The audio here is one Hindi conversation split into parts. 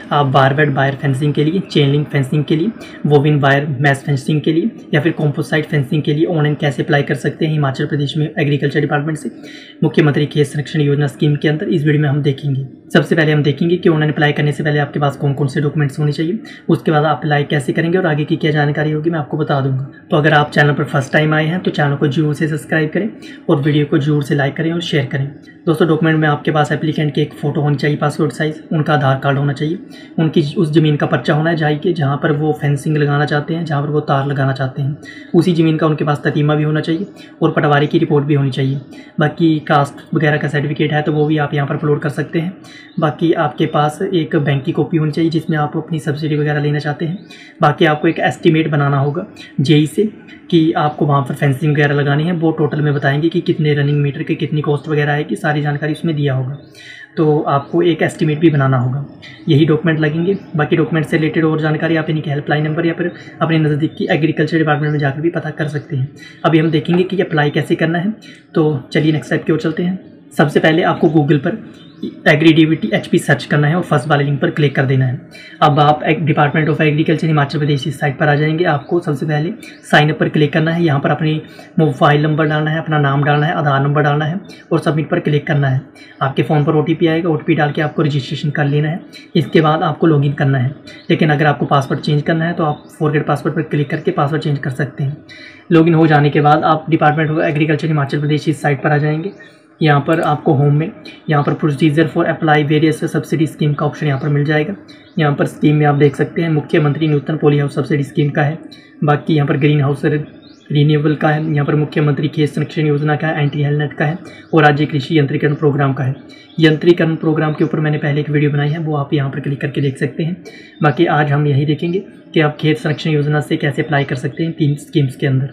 आप बारबेड वायर फेंसिंग के लिए, चेन लिंक फेंसिंग के लिए, वोविन वायर मैश फेंसिंग के लिए या फिर कॉम्पोसाइट फेंसिंग के लिए ऑनलाइन कैसे अप्लाई कर सकते हैं हिमाचल प्रदेश में एग्रीकल्चर डिपार्टमेंट से मुख्यमंत्री खेत संरक्षण योजना स्कीम के अंदर, इस वीडियो में हम देखेंगे। सबसे पहले हम देखेंगे कि ऑनलाइन अप्लाई करने से पहले आपके पास कौन कौन से डॉक्यूमेंट्स होने चाहिए, उसके बाद आप अप्लाई कैसे करेंगे और आगे की क्या जानकारी होगी मैं आपको बता दूंगा। तो अगर आप चैनल पर फर्स्ट टाइम आए हैं तो चैनल को जरूर से सब्सक्राइब करें और वीडियो को जरूर से लाइक करें और शेयर करें। दोस्तों, डॉक्यूमेंट में आपके पास एप्लीकेंट की एक फ़ोटो होनी चाहिए पासपोर्ट साइज़, उनका आधार कार्ड होना चाहिए, उनकी उस ज़मीन का पर्चा होना चाहिए जहाँ पर वो फेंसिंग लगाना चाहते हैं, जहाँ पर वो तार लगाना चाहते हैं, उसी ज़मीन का उनके पास ततीमा भी होना चाहिए और पटवारी की रिपोर्ट भी होनी चाहिए। बाकी कास्ट वगैरह का सर्टिफिकेट है तो वो भी आप यहाँ पर अपलोड कर सकते हैं। बाकी आपके पास एक बैंक की कॉपी होनी चाहिए जिसमें आप अपनी सब्सिडी वगैरह लेना चाहते हैं। बाकी आपको एक एस्टीमेट बनाना होगा जेई से कि आपको वहाँ पर फेंसिंग वगैरह लगानी है, वो टोटल में बताएंगे कि कितने रनिंग मीटर के कितनी कॉस्ट वगैरह है, कि सारी जानकारी उसमें दिया होगा। तो आपको एक एस्टीमेट भी बनाना होगा, यही डॉक्यूमेंट लगेंगे। बाकी डॉक्यूमेंट से रिलेटेड और जानकारी आप इन्हीं के हेल्पलाइन नंबर या फिर अपने नज़दीक की एग्रीकल्चर डिपार्टमेंट में जाकर भी पता कर सकते हैं। अभी हम देखेंगे कि अप्लाई कैसे करना है, तो चलिए नेक्स्ट स्टेप की ओर चलते हैं। सबसे पहले आपको गूगल पर एग्रीडीबीटी HP सर्च करना है और फर्स्ट वाले लिंक पर क्लिक कर देना है। अब आप department of agriculture Himachal Pradesh इस साइट पर आ जाएंगे। आपको सबसे पहले साइन अप पर क्लिक करना है, यहाँ पर अपनी मोबाइल नंबर डालना है, अपना नाम डालना है, आधार नंबर डालना है और सबमिट पर क्लिक करना है। आपके फ़ोन पर OTP आएगा, OTP डाल के आपको रजिस्ट्रेशन कर लेना है। इसके बाद आपको लॉगिन करना है, लेकिन अगर आपको पासवर्ड चेंज करना है तो आप फॉरगेट पासवर्ड पर क्लिक करके पासवर्ड चेंज कर सकते हैं। लॉगिन हो जाने के बाद आप department of agriculture Himachal Pradesh इस साइट पर आ जाएंगे। यहाँ पर आपको होम में यहाँ पर procedure for apply various subsidy scheme का ऑप्शन यहाँ पर मिल जाएगा। यहाँ पर स्कीम में आप देख सकते हैं मुख्यमंत्री Nutan poly house subsidy scheme का है। बाकी यहाँ पर ग्रीन हाउस रिन्यूएबल का है, यहाँ पर मुख्यमंत्री खेत संरक्षण योजना का है, एंटी हेलनेट का है और राज्य कृषि यंत्रीकरण प्रोग्राम का है। यंत्रीकरण प्रोग्राम के ऊपर मैंने पहले एक वीडियो बनाई है, वो आप यहाँ पर क्लिक करके देख सकते हैं। बाकी आज हम यही देखेंगे कि आप खेत संरक्षण योजना से कैसे अप्लाई कर सकते हैं 3 स्कीम्स के अंदर।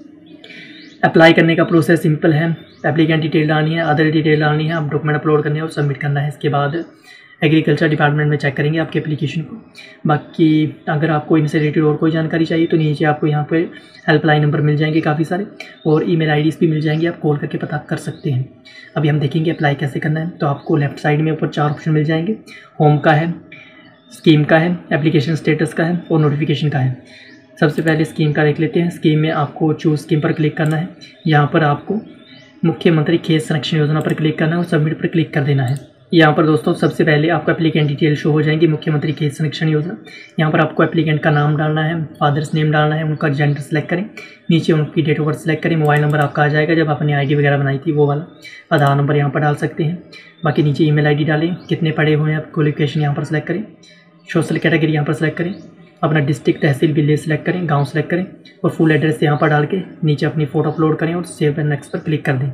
अप्लाई करने का प्रोसेस सिंपल है, एप्लीकेंट डिटेल डालनी है, अदर डिटेल डालनी है, आप डॉक्यूमेंट अपलोड करने हैं और सबमिट करना है। इसके बाद एग्रीकल्चर डिपार्टमेंट में चेक करेंगे आपके एप्लीकेशन को। बाकी अगर आपको इनसे रिलेटेड और कोई जानकारी चाहिए तो नीचे आपको यहाँ पे हेल्पलाइन नंबर मिल जाएंगे काफ़ी सारे और email IDs भी मिल जाएंगे, आप कॉल करके पता कर सकते हैं। अभी हम देखेंगे अप्लाई कैसे करना है। तो आपको लेफ्ट साइड में ऊपर 4 ऑप्शन मिल जाएंगे, होम का है, स्कीम का है, एप्लीकेशन स्टेटस का है और नोटिफिकेशन का है। सबसे पहले स्कीम का देख लेते हैं। स्कीम में आपको चूज स्कीम पर क्लिक करना है, यहाँ पर आपको मुख्यमंत्री खेत संरक्षण योजना पर क्लिक करना है और सबमिट पर क्लिक कर देना है। यहाँ पर दोस्तों सबसे पहले आपको एप्लीकेंट डिटेल शो हो जाएंगी, मुख्यमंत्री खेत संरक्षण योजना। यहाँ पर आपको एप्लीकेंट का नाम डालना है, फादर्स नेम डालना है, उनका जेंडर सेलेक्ट करें, नीचे उनकी डेट ऑफ बर्थ सेलेक्ट करें, मोबाइल नंबर आपका आ जाएगा जब आपने ID वगैरह बनाई थी वो वाला, आधार नंबर यहाँ पर डाल सकते हैं। बाकी नीचे email ID डालें, कितने पढ़े हुए हैं आप, क्वालिफिकेशन यहाँ पर सेलेक्ट करें, सोशल कैटेगरी यहाँ पर सेलेक्ट करें, अपना डिस्ट्रिक्ट तहसील विलेज सेलेक्ट करें, गांव सेलेक्ट करें और फुल एड्रेस यहाँ पर डाल के नीचे अपनी फ़ोटो अपलोड करें और सेव एंड नेक्स्ट पर क्लिक कर दें।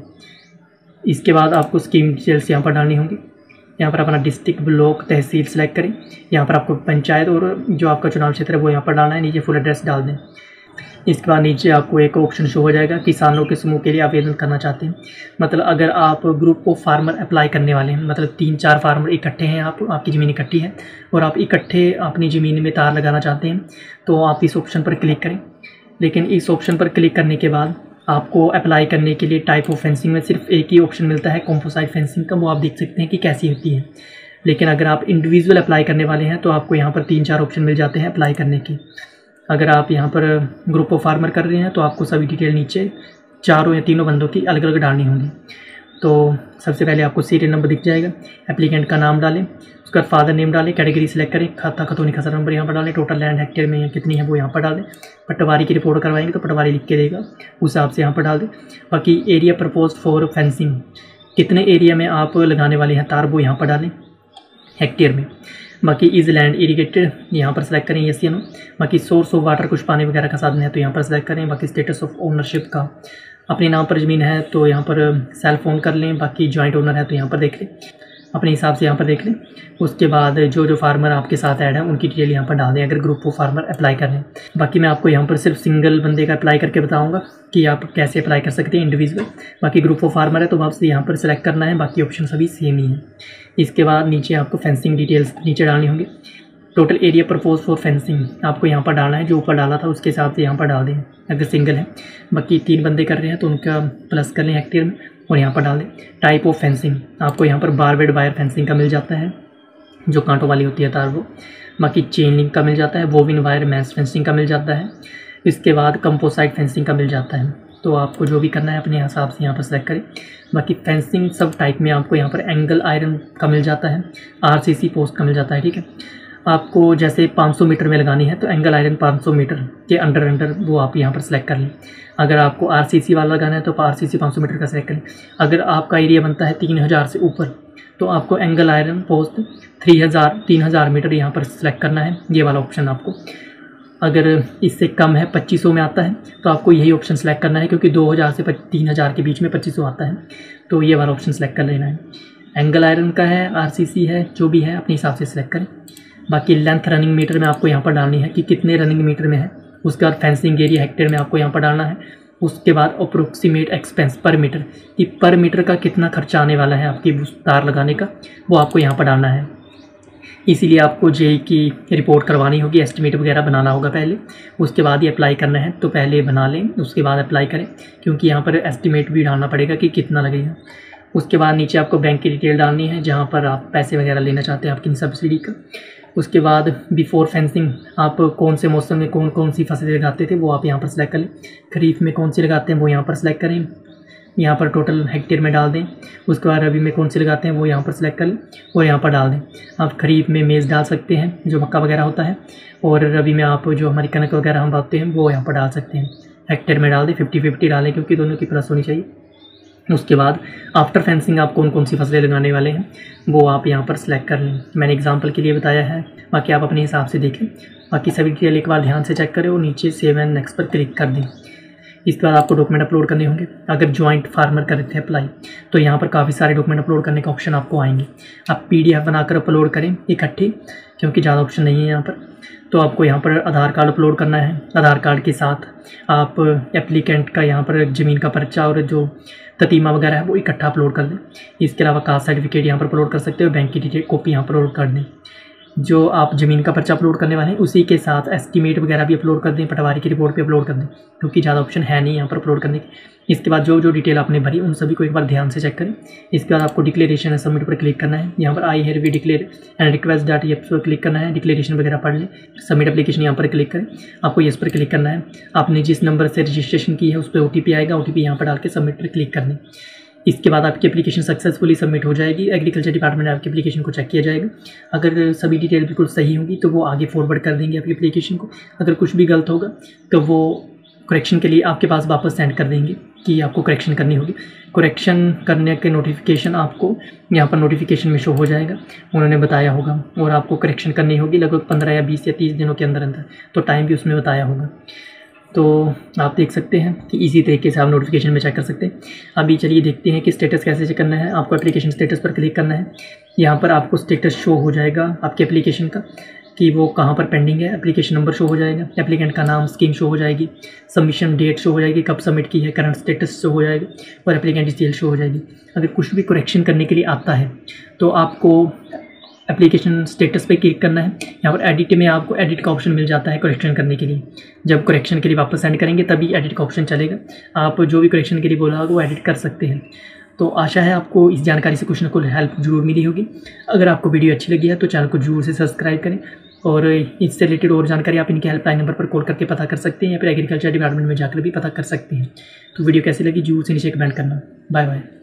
इसके बाद आपको स्कीम डिटेल्स यहाँ पर डालनी होंगी। यहाँ पर अपना डिस्ट्रिक्ट, ब्लॉक, तहसील सेलेक्ट करें, यहाँ पर आपको पंचायत और जो आपका चुनाव क्षेत्र है वो यहाँ पर डालना है, नीचे फुल एड्रेस डाल दें। इसके बाद नीचे आपको एक ऑप्शन शो हो जाएगा, किसानों के समूह के लिए आवेदन करना चाहते हैं। मतलब अगर आप ग्रुप ऑफ फार्मर अप्लाई करने वाले हैं, मतलब 3-4 फार्मर इकट्ठे हैं, आपकी ज़मीन इकट्ठी है और आप इकट्ठे अपनी ज़मीन में तार लगाना चाहते हैं तो आप इस ऑप्शन पर क्लिक करें। लेकिन इस ऑप्शन पर क्लिक करने के बाद आपको अप्लाई करने के लिए टाइप ऑफ फेंसिंग में सिर्फ एक ही ऑप्शन मिलता है, कॉम्पोसाइट फेंसिंग का, वो आप देख सकते हैं कि कैसी होती है। लेकिन अगर आप इंडिविजुअल अप्लाई करने वाले हैं तो आपको यहाँ पर 3-4 ऑप्शन मिल जाते हैं अप्लाई करने के। अगर आप यहाँ पर ग्रुप ऑफ फार्मर कर रहे हैं तो आपको सभी डिटेल नीचे 4 या 3 बंदों की अलग अलग डालनी होंगी। तो सबसे पहले आपको सीरियल नंबर दिख जाएगा, एप्लीकेंट का नाम डालें, उसका फादर नेम डालें, कैटेगरी सेलेक्ट करें, खाता खतौनी खसरा नंबर यहाँ पर डालें, टोटल लैंड हेक्टेयर में कितनी है वो यहाँ पर डालें, पटवारी की रिपोर्ट करवाएंगे तो पटवारी लिख के देगा, उस हिसाब से यहाँ पर डाल दें। बाकी एरिया प्रपोज फॉर फेंसिंग, कितने एरिया में आप लगाने वाले हैं तार वो यहाँ पर डालें हेक्टेयर में। बाकी इज लैंड इरीगेटेड यहाँ पर सेलेक्ट करें, यस या नो। बाकी सोर्स ऑफ वाटर, कुछ पानी वगैरह का साधन है तो यहाँ पर सेलेक्ट करें। बाकी स्टेटस ऑफ ओनरशिप का, अपने नाम पर ज़मीन है तो यहाँ पर सेल्फ ओन कर लें, बाकी जॉइंट ओनर है तो यहाँ पर देख लें, अपने हिसाब से यहाँ पर देख लें। उसके बाद जो फार्मर आपके साथ ऐड है उनकी डिटेल यहाँ पर डाल दें अगर ग्रुप ऑफ फार्मर अप्लाई कर रहे हैं। बाकी मैं आपको यहाँ पर सिर्फ सिंगल बंदे का अप्लाई करके बताऊँगा कि आप कैसे अप्लाई कर सकते हैं इंडिविजुअल। बाकी ग्रुप ऑफ फार्मर है तो आपसे यहाँ पर सेलेक्ट करना है, बाकी ऑप्शन सभी सेम ही है। इसके बाद नीचे आपको फेंसिंग डिटेल्स नीचे डालनी होंगी। Total area propose for fencing आपको यहाँ पर डालना है, जो ऊपर डाला था उसके हिसाब से यहाँ पर डाल दें अगर सिंगल है। बाकी 3 बंदे कर रहे हैं तो उनका प्लस कर लें हेक्टेयर में और यहाँ पर डाल दें। टाइप ऑफ फेंसिंग आपको यहाँ पर बारबेड वायर फेंसिंग का मिल जाता है, जो कांटों वाली होती है तार वो। बाकी चेन लिंक का मिल जाता है, वोविन वायर मैश फेंसिंग का मिल जाता है, इसके बाद कंपोसाइट फेंसिंग का मिल जाता है। तो आपको जो भी करना है अपने हिसाब से यहाँ पर सेलेक्ट करें। बाकी फेंसिंग सब टाइप में आपको यहाँ पर एंगल आयरन का मिल जाता है, RCC पोस्ट का मिल जाता है। ठीक है, आपको जैसे 500 मीटर में लगानी है तो एंगल आयरन 500 मीटर के अंडर वो आप यहाँ पर सेलेक्ट कर लें। अगर आपको RCC वाला लगाना है तो RCC 500 मीटर का सेलेक्ट करें। अगर आपका एरिया बनता है 3000 से ऊपर तो आपको एंगल आयरन पोस्ट 3000 मीटर यहाँ पर सेलेक्ट करना है, ये वाला ऑप्शन आपको। अगर इससे कम है 2500 में आता है तो आपको यही ऑप्शन सेलेक्ट करना है, क्योंकि 2000 से 3000 के बीच में 2500 आता है, तो ये वाला ऑप्शन सेलेक्ट कर लेना है। एंगल आयरन का है, RCC है, जो भी है अपने हिसाब से सिलेक्ट करें। बाकी लेंथ रनिंग मीटर में आपको यहाँ पर डालनी है कि कितने रनिंग मीटर में है। उसके बाद फेंसिंग एरिया हेक्टेयर में आपको यहाँ पर डालना है। उसके बाद अप्रोक्सीमेट एक्सपेंस पर मीटर, कि पर मीटर का कितना खर्चा आने वाला है आपकी तार लगाने का, वो आपको यहाँ पर डालना है। इसीलिए आपको जेई की रिपोर्ट करवानी होगी, एस्टिमेट वगैरह बनाना होगा पहले, उसके बाद ही अप्लाई करना है। तो पहले बना लें, उसके बाद अप्लाई करें, क्योंकि यहाँ पर एस्टिमेट भी डालना पड़ेगा कि कितना लगेगा। उसके बाद नीचे आपको बैंक की डिटेल डालनी है, जहाँ पर आप पैसे वगैरह लेना चाहते हैं आपकी सब्सिडी का। उसके बाद बिफोर फेंसिंग आप कौन से मौसम में कौन कौन सी फसलें लगाते थे वो आप यहाँ पर सेलेक्ट कर लें। खरीफ में कौन सी लगाते हैं वो यहाँ पर सेलेक्ट करें, यहाँ पर टोटल हेक्टेयर में डाल दें। उसके बाद रबी में कौन से लगाते हैं वो यहाँ पर सेलेक्ट कर लें और यहाँ पर डाल दें। आप खरीफ में मेज़ डाल सकते हैं, जो मक्का वगैरह होता है, और रबी में आप जो हमारी कनक वगैरह हम बोते हैं वो यहाँ पर डाल सकते हैं। हेक्टेयर में डाल दें, 50-50 डालें, क्योंकि दोनों की प्लस होनी चाहिए। उसके बाद आफ्टर फेंसिंग आप कौन कौन सी फसलें लगाने वाले हैं वो आप यहाँ पर सेलेक्ट कर लें। मैंने एग्जांपल के लिए बताया है, बाकी आप अपने हिसाब से देखें। बाकी सभी डिटेल एक बार ध्यान से चेक करें और नीचे सेव एंड नेक्स्ट पर क्लिक कर दें। इसके बाद आपको डॉक्यूमेंट अपलोड करने होंगे। अगर जॉइंट फार्मर कर रहे थे अप्लाई तो यहाँ पर काफ़ी सारे डॉक्यूमेंट अपलोड करने का ऑप्शन आपको आएंगे। आप PDF बनाकर अपलोड करें इकट्ठे, क्योंकि ज़्यादा ऑप्शन नहीं है यहाँ पर। तो आपको यहाँ पर आधार कार्ड अपलोड करना है। आधार कार्ड के साथ आप एप्लीकेंट का यहाँ पर ज़मीन का पर्चा और जो ततीमा वगैरह है वो इकट्ठा अपलोड कर दें। इसके अलावा कास्ट सर्टिफिकेट यहाँ पर अपलोड कर सकते हो, बैंक की डिटेल कॉपी यहाँ पर अपलोड कर दें। जो आप ज़मीन का पर्चा अपलोड करने वाले हैं उसी के साथ एस्टीमेट वगैरह भी अपलोड कर दें, पटवारी की रिपोर्ट भी अपलोड कर दें, क्योंकि ज़्यादा ऑप्शन है नहीं यहाँ पर अपलोड करने की। इसके बाद जो जो डिटेल आपने भरी उन सभी को एक बार ध्यान से चेक करें। इसके बाद आपको डिक्लेरेशन सबमिट पर क्लिक करना है। यहाँ पर I here we declare and request dot yes पर क्लिक करना है। डिक्लेरेशन वगैरह पढ़ लें, सबमिट एप्लीकेशन यहाँ पर क्लिक करें, आपको येस पर क्लिक करना है। आपने जिस नंबर से रजिस्ट्रेशन की है उस पर OTP आएगा, OTP यहाँ पर डाल के सबमिट पर क्लिक कर दें। इसके बाद आपकी एप्लीकेशन सक्सेसफुली सबमिट हो जाएगी। एग्रीकल्चर डिपार्टमेंट में आपकी एप्लीकेशन को चेक किया जाएगा। अगर सभी डिटेल बिल्कुल सही होगी तो वो आगे फॉरवर्ड कर देंगे आपकी एप्लीकेशन को। अगर कुछ भी गलत होगा तो वो करेक्शन के लिए आपके पास वापस सेंड कर देंगे कि आपको करेक्शन करनी होगी। करेक्शन करने के नोटिफिकेशन आपको यहाँ पर नोटिफिकेशन में शो हो जाएगा, उन्होंने बताया होगा, और आपको करेक्शन करनी होगी लगभग 15 या 20 या 30 दिनों के अंदर अंदर, तो टाइम भी उसमें बताया होगा। तो आप देख सकते हैं कि इसी तरीके से आप नोटिफिकेशन में चेक कर सकते हैं। अभी चलिए देखते हैं कि स्टेटस कैसे चेक करना है। आपको एप्लीकेशन स्टेटस पर क्लिक करना है। यहाँ पर आपको स्टेटस शो हो जाएगा आपके एप्लीकेशन का कि वो कहाँ पर पेंडिंग है। एप्लीकेशन नंबर शो हो जाएगा, एप्लीकेंट का नाम, स्कीम शो हो जाएगी, सबमिशन डेट शो हो जाएगी, कब सबमिट की है, करंट स्टेटस शो हो जाएगा, और एप्लीकेंट डिटेल शो हो जाएगी। अगर कुछ भी करेक्शन करने के लिए आता है तो आपको एप्लीकेशन स्टेटस पे क्लिक करना है। यहाँ पर एडिट में आपको एडिट का ऑप्शन मिल जाता है करेक्शन करने के लिए। जब करेक्शन के लिए वापस सेंड करेंगे तभी एडिट का ऑप्शन चलेगा। आप जो भी करेक्शन के लिए बोला होगा वो एडिट कर सकते हैं। तो आशा है आपको इस जानकारी से कुछ ना कुछ हेल्प जरूर मिली होगी। अगर आपको वीडियो अच्छी लगी है तो चैनल को जरूर से सब्सक्राइब करें, और इससे रिलेटेड और जानकारी आप इनके हेल्पलाइन नंबर पर कॉल करके पता कर सकते हैं, या फिर एग्रीकल्चर डिपार्टमेंट में जाकर भी पता कर सकते हैं। तो वीडियो कैसी लगी जरूर से नीचे कमेंट करना। Bye bye.